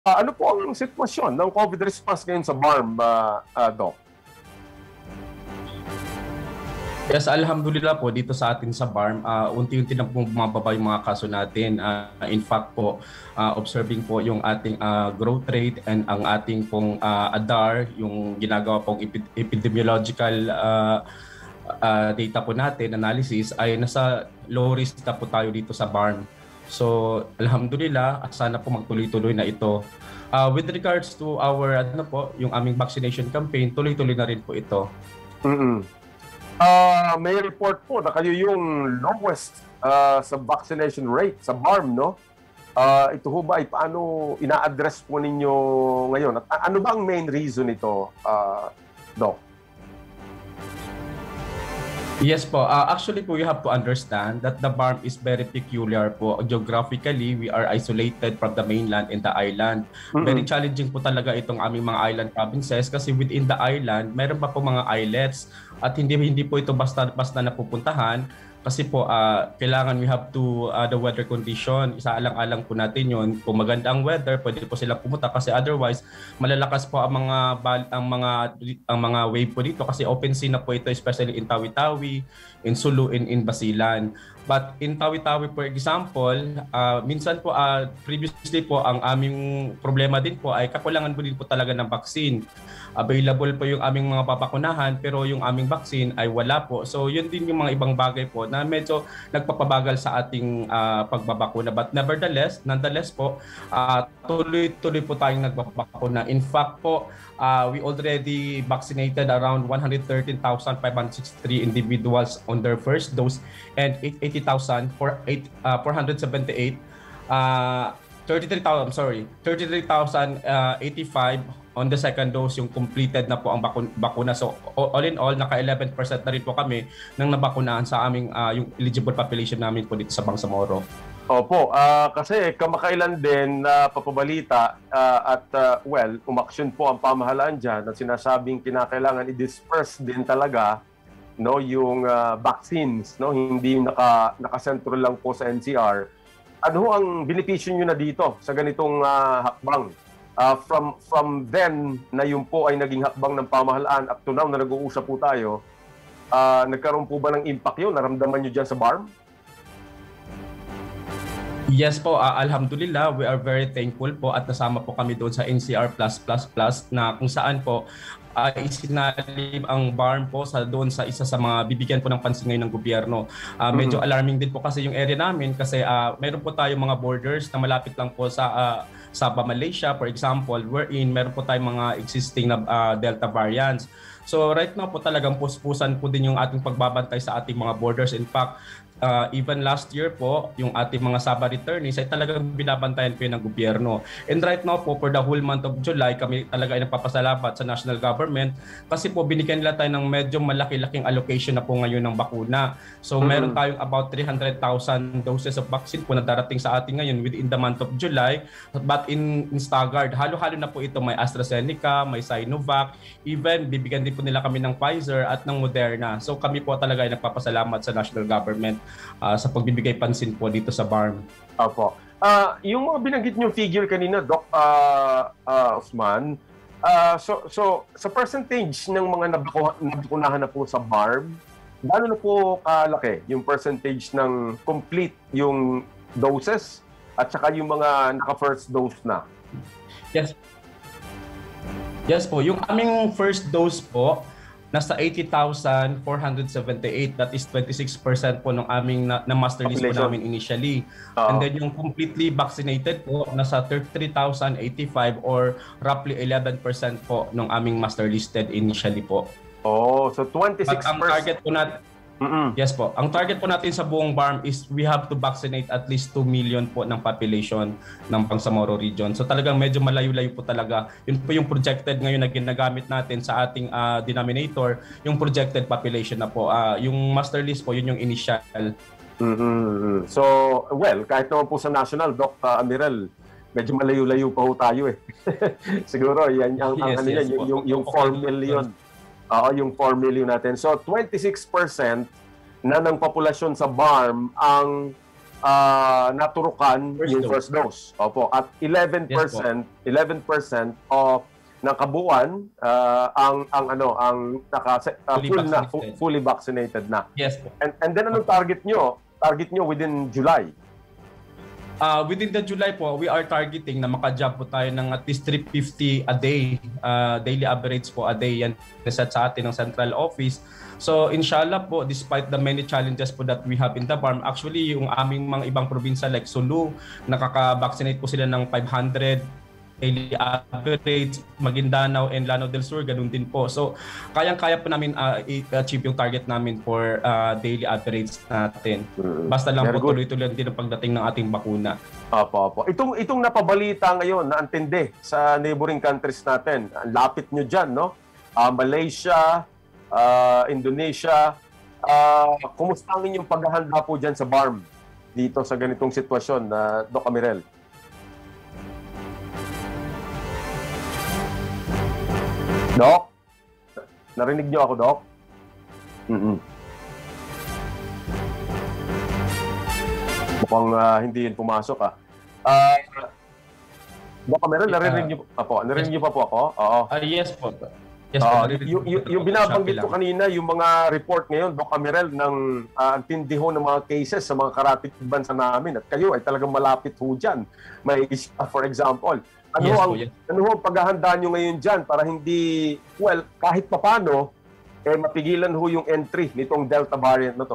Ano po ang sitwasyon ng COVID response ngayon sa BARM, Doc? Yes, alhamdulillah po dito sa atin sa BARM, unti-unti na po bumababa yung mga kaso natin. In fact po, observing po yung ating growth rate and ang ating pong ADAR, yung ginagawa pong epidemiological data po natin, analysis, ay nasa low risk na po tayo dito sa BARM. So, alhamdulillah, sana po magtuloy-tuloy na ito. With regards to our, yung aming vaccination campaign, tuloy-tuloy na rin po ito. May report po na kayo yung lowest sa vaccination rate sa BARM, no? Ito ho ba ay paano ina-address po ninyo ngayon? At ano ba ang main reason ito, Doc? Yes po. Actually po, you have to understand that the BARM is very peculiar po. Geographically, we are isolated from the mainland and the island. Very challenging po talaga itong aming mga island provinces kasi within the island, meron pa po mga islets at hindi po ito basta napupuntahan. Kasi po, kailangan we have to, the weather condition, isaalang-alang po natin yun. Kung maganda ang weather, pwede po silang pumunta kasi otherwise, malalakas po ang mga wave po dito kasi open sea na po ito, especially in Tawi-Tawi, in Sulu, in Basilan. But in Tawi-Tawi, for example, minsan po, previously po, ang aming problema din po ay kakulangan po din po talaga ng vaccine. Available po yung aming mga papakunahan pero yung aming vaccine ay wala po. So yun din yung mga ibang bagay po na medyo nagpapabagal sa ating pagbabakuna. But nonetheless po, tuloy-tuloy po tayong nagpapakuna. In fact po, we already vaccinated around 113,563 individuals on their first dose and 33,085 on the second dose yung completed na po ang bakuna. So all in all, naka 11% na rin po kami nang nabakunahan sa aming yung eligible population namin po dito sa Bangsamoro. Opo, kasi kamakailan din na papabalita umaksyon po ang pamahalaan dyan at sinasabing kinakailangan i-disperse din talaga, no, yung vaccines, no, hindi nakasentro lang po sa NCR. Ano ang benepisyo nyo na dito sa ganitong hakbang? From then na yun po ay naging hakbang ng pamahalaan up to now na nag-uusap po tayo, nagkaroon po ba ng impact yun? Naramdaman nyo dyan sa BARM? Yes po, alhamdulillah, we are very thankful po at nasama po kami doon sa NCR+++ na kung saan po isinalim ang BARM po doon sa isa sa mga bibigyan po ng pansin ngayon ng gobyerno. Medyo alarming din po kasi yung area namin kasi meron po tayong mga borders na malapit lang po sa Sabah, Malaysia, for example, wherein meron po tayong mga existing na Delta variants. So right now po talagang puspusan po din yung ating pagbabantay sa ating mga borders. In fact, even last year po, yung ating mga Sabah returnees ay talagang binabantayan po yun ng gobyerno. And right now po, for the whole month of July, kami talaga ay nagpapasalamat sa national government kasi po binigyan nila tayo ng medyo malaki-laking allocation na po ngayon ng bakuna. So meron tayong about 300,000 doses of vaccine po na darating sa atin ngayon within the month of July. But in staggered, halo-halo na po ito. May AstraZeneca, may Sinovac, even bibigyan din po nila kami ng Pfizer at ng Moderna. So kami po talaga ay nagpapasalamat sa national government sa pagbibigay pansin po dito sa BARM. Opo. Yung mga binanggit niyong figure kanina, Doc Osman, so sa percentage ng mga nabakunahan na po sa BARM, gaano na po kalaki yung percentage ng complete yung doses at saka yung mga naka-first dose na? Yes. Yes po. Yung aming first dose po, nasa 80,478. That is 26% po ng aming na master list po namin initially. And then yung completely vaccinated po, nasa 33,085 or roughly 11% po ng aming master listed initially po. Oh, so 26%. But ang target po natin, yes po, ang target po natin sa buong BARM is we have to vaccinate at least 2 million po ng population ng Bangsamoro region. So talagang medyo malayo-layo po talaga. Yun po yung projected ngayon na ginagamit natin sa ating denominator, yung projected population na po. Yung master list po, yun yung initial. So, well, kahit naman po sa national, Doc Amiral, medyo malayo-layo pa ho tayo eh. Siguro, yan, yung 4 million. Yung 4 million natin. So, 26% na ng populasyon sa BARM ang naturukan yung first dose. Opo. At 11% of ng kabuuan ang fully vaccinated na. Yes po. And then anong target nyo? Target nyo within July? Within the July po, we are targeting na maka-job po tayo ng at least 350 a day, daily average po a day. Yan reset sa atin ng central office. So inshallah po, despite the many challenges po that we have in the farm, actually yung aming mga ibang probinsya like Sulu, nakaka-vaccinate po sila ng 500 daily average, Maguindanao and Lanao del Sur, ganun din po. So, kayang-kaya po namin i-achieve yung target namin for daily average natin. Basta lang po tuloy-tuloy din ang pagdating ng ating bakuna. Opo. Itong napabalita ngayon na antindi sa neighboring countries natin, ang lapit nyo dyan, no? Malaysia, Indonesia, kumusta ang inyong paghahanda po dyan sa BARM dito sa ganitong sitwasyon, Doc Amirel? Doc? Narinig niyo ako, Doc? Mukhang hindi yun pumasok, Doc Amirel, narinig niyo pa po ako? Oo. Yes po. Yes, yung binabanggit ko kanina, yung mga report ngayon, Doc Amirel, ng antindi ho ng mga cases sa mga karatig bansa namin. At kayo ay talagang malapit ho dyan. May for example. Ano ang paghahanda nyo ngayon dyan para hindi, kahit papano, mapigilan ho yung entry nitong Delta variant na to?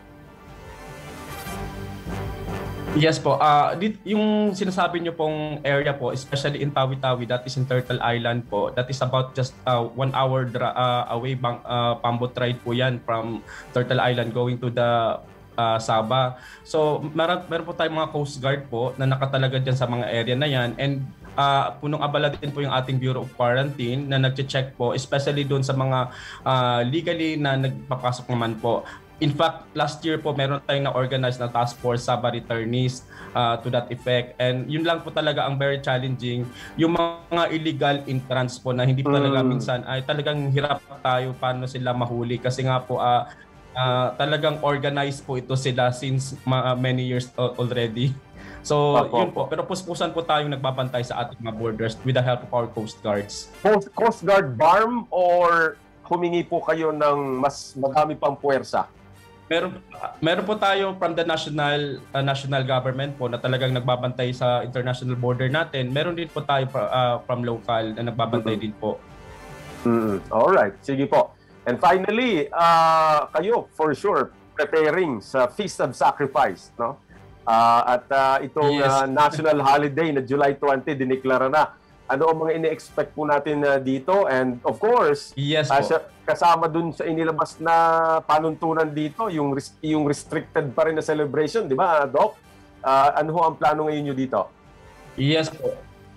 Yes po. Yung sinasabi nyo pong area po, especially in Tawi-Tawi, that is in Turtle Island po, that is about just 1 hour away, pambot ride po yan from Turtle Island going to the Sabah. So, meron po tayong mga Coast Guard po na nakatalaga dyan sa mga area na yan, and punong abala din po yung ating Bureau of Quarantine na nagche-check po, especially doon sa mga legally na nagpapasok naman po. In fact, last year po meron tayong na-organize na task force Sabah returnees to that effect. And yun lang po talaga ang very challenging. Yung mga illegal entrants po na hindi po talaga minsan ay talagang hirap tayo paano sila mahuli. Kasi nga po talagang organized po ito sila since many years already. So, yun po. Pero puspusan po tayong nagbabantay sa ating mga borders with the help of our Coast Guards. Coast Guard BARM or humingi po kayo ng mas madami pang puwersa? Meron po tayo from the national government po na talagang nagbabantay sa international border natin. Meron din po tayo from local na nagbabantay din po. Alright, sige po. And finally, kayo for sure preparing sa Feast of Sacrifice, no? At itong national holiday na July 20 diniklara na. Ano ang mga ini-expect po natin dito? And of course, kasama dun sa inilabas na panuntunan dito, yung restricted pa rin na celebration, di ba, Doc? Ano ho ang plano ngayon nyo dito? Yes po.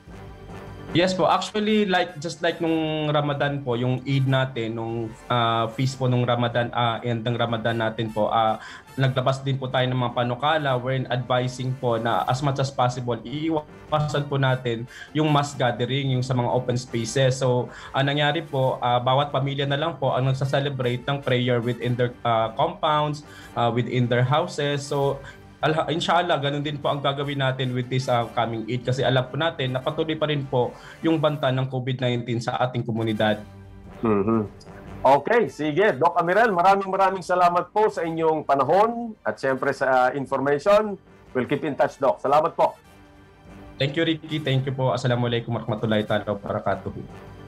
Yes po. Actually, just like nung Ramadan po, yung Eid natin, nung feast po nung Ramadan, end ng Ramadan natin po, naglabas din po tayo ng mga panukala wherein advising po na as much as possible, iiwasan po natin yung mass gathering, yung sa mga open spaces. So, nangyari po, bawat pamilya na lang po ang nagsa-celebrate ng prayer within their compounds, within their houses. So, inshallah, ganun din po ang gagawin natin with this coming Eid kasi alam po natin na patuloy pa rin po yung banta ng COVID-19 sa ating komunidad. Okay, sige. Doc Amirel, maraming salamat po sa inyong panahon at siyempre sa information. We'll keep in touch, Doc. Salamat po. Thank you, Ricky. Thank you po. Assalamualaikum warahmatullahi wabarakatuh.